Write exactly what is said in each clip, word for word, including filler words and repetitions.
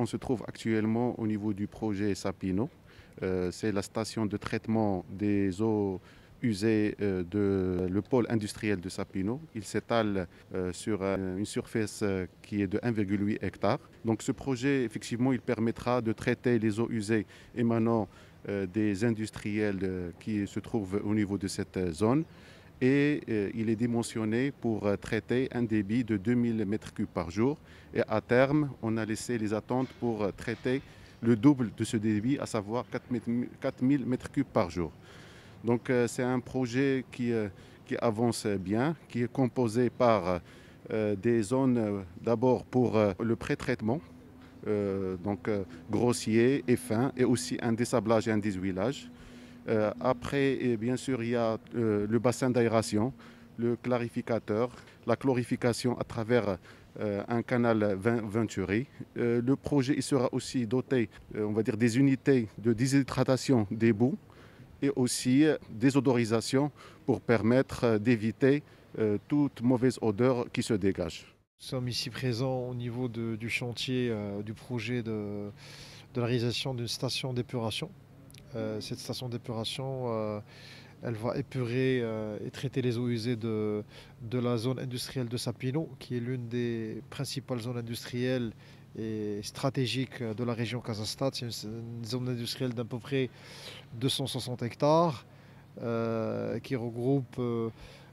on se trouve actuellement au niveau du projet Sapino. Euh, c'est la station de traitement des eaux usées euh, de le pôle industriel de Sapino. Il s'étale euh, sur euh, une surface euh, qui est de un virgule huit hectares. Donc ce projet, effectivement, il permettra de traiter les eaux usées émanant euh, des industriels euh, qui se trouvent au niveau de cette euh, zone. Et euh, il est dimensionné pour euh, traiter un débit de deux mille mètres cubes par jour. Et à terme, on a laissé les attentes pour euh, traiter le double de ce débit, à savoir quatre mille mètres cubes par jour. Donc euh, c'est un projet qui, euh, qui avance bien, qui est composé par euh, des zones euh, d'abord pour euh, le pré-traitement, euh, donc euh, grossier et fin, et aussi un dessablage et un déshuilage. Euh, après, et bien sûr, il y a euh, le bassin d'aération, le clarificateur, la chlorification à travers euh, un canal Venturi. Euh, le projet il sera aussi doté, euh, on va dire, des unités de déshydratation des boues et aussi euh, désodorisation pour permettre euh, d'éviter euh, toute mauvaise odeur qui se dégage. Nous sommes ici présents au niveau de, du chantier euh, du projet de, de la réalisation d'une station d'épuration. Euh, cette station d'épuration, euh, elle va épurer euh, et traiter les eaux usées de, de la zone industrielle de Sapino, qui est l'une des principales zones industrielles et stratégiques de la région Kazakhstan. C'est une, une zone industrielle d'à peu près deux cent soixante hectares euh, qui regroupe euh,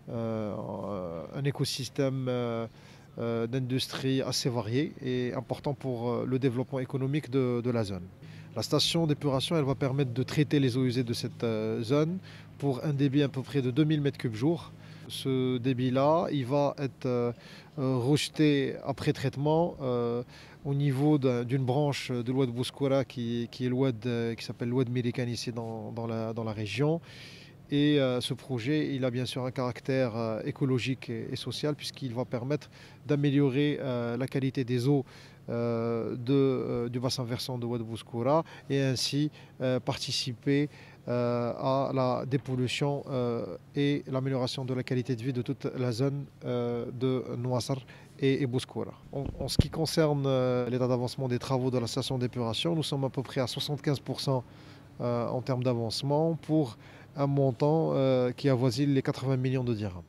euh, un écosystème euh, euh, d'industrie assez varié et important pour euh, le développement économique de, de la zone. La station d'épuration, elle va permettre de traiter les eaux usées de cette euh, zone pour un débit à peu près de deux mille mètres cubes jour. Ce débit-là, il va être euh, rejeté après traitement euh, au niveau d'une branche de l'oued Bouskoura qui, qui est l'oued qui s'appelle l'oued Mérican ici dans, dans, la, dans la région. Et euh, ce projet, il a bien sûr un caractère euh, écologique et, et social puisqu'il va permettre d'améliorer euh, la qualité des eaux euh, de, euh, du bassin versant de Oued Bouskoura et ainsi euh, participer euh, à la dépollution euh, et l'amélioration de la qualité de vie de toute la zone euh, de Nouassar et, et Bouskoura. En, en ce qui concerne euh, l'état d'avancement des travaux de la station d'épuration, nous sommes à peu près à soixante-quinze pour cent euh, en termes d'avancement pour un montant euh, qui avoisine les quatre-vingts millions de dirhams.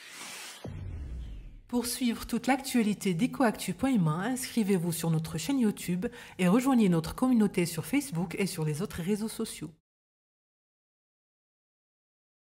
Pour suivre toute l'actualité d'Ecoactu point M A, inscrivez-vous sur notre chaîne YouTube et rejoignez notre communauté sur Facebook et sur les autres réseaux sociaux.